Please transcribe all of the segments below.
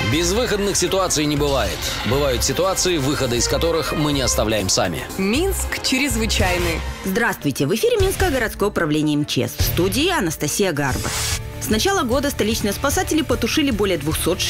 Безвыходных ситуаций не бывает. Бывают ситуации, выхода из которых мы не оставляем сами. Минск чрезвычайный. Здравствуйте! В эфире Минское городское управление МЧС. В студии Анастасия Гарбар. С начала года столичные спасатели потушили более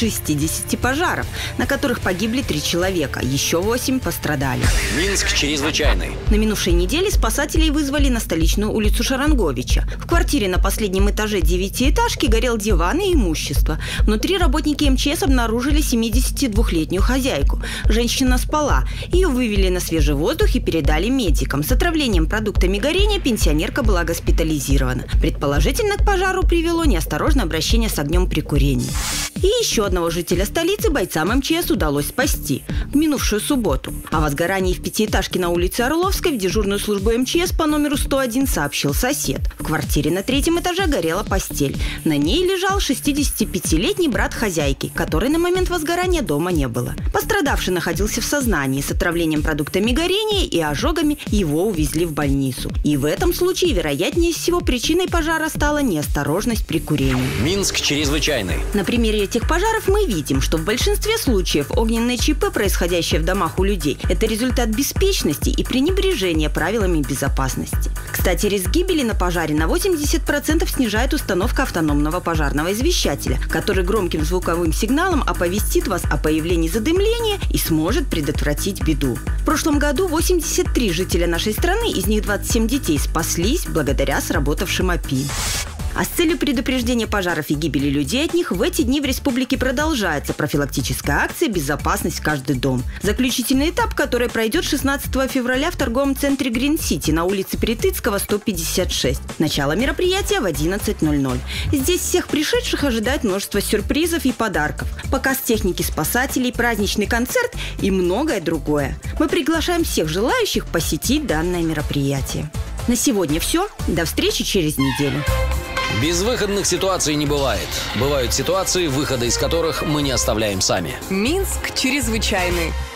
260 пожаров, на которых погибли 3 человека, еще 8 пострадали. Минск чрезвычайный. На минувшей неделе спасателей вызвали на столичную улицу Шаранговича. В квартире на последнем этаже 9-этажки горел диван и имущество. Внутри работники МЧС обнаружили 72-летнюю хозяйку. Женщина спала. Ее вывели на свежий воздух и передали медикам. С отравлением продуктами горения пенсионерка была госпитализирована. Предположительно, к пожару привело неосторожное обращение с огнем при курении. И еще одного жителя столицы бойцам МЧС удалось спасти в минувшую субботу. О возгорании в 5-этажке на улице Орловской в дежурную службу МЧС по номеру 101 сообщил сосед. В квартире на 3-м этаже горела постель. На ней лежал 65-летний брат хозяйки, который на момент возгорания дома не было. Пострадавший находился в сознании с отравлением продуктами горения и ожогами, его увезли в больницу. И в этом случае, вероятнее всего, причиной пожара стала неосторожность при курении. Минск чрезвычайный. На примере этих пожаров мы видим, что в большинстве случаев огненные ЧП, происходящие в домах у людей, это результат беспечности и пренебрежения правилами безопасности. Кстати, риск гибели на пожаре на 80% снижает установка автономного пожарного извещателя, который громким звуковым сигналом оповестит вас о появлении задымления и сможет предотвратить беду. В прошлом году 83 жителя нашей страны, из них 27 детей, спаслись благодаря сработавшим АПИ. А с целью предупреждения пожаров и гибели людей от них в эти дни в республике продолжается профилактическая акция «Безопасность в каждый дом». Заключительный этап, который пройдет 16 февраля в торговом центре Грин-Сити на улице Перетыцкого, 156. Начало мероприятия в 11:00. Здесь всех пришедших ожидает множество сюрпризов и подарков. Показ техники спасателей, праздничный концерт и многое другое. Мы приглашаем всех желающих посетить данное мероприятие. На сегодня все. До встречи через неделю. Безвыходных ситуаций не бывает. Бывают ситуации, выхода из которых мы не оставляем сами. Минск чрезвычайный.